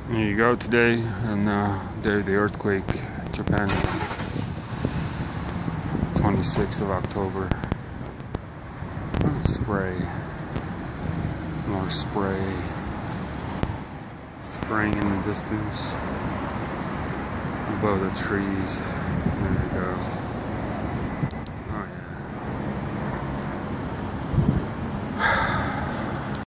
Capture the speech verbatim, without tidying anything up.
Here you go today, and uh, day of the earthquake, Japan, twenty-sixth of October. Oh, spray, more spray, spraying in the distance above the trees.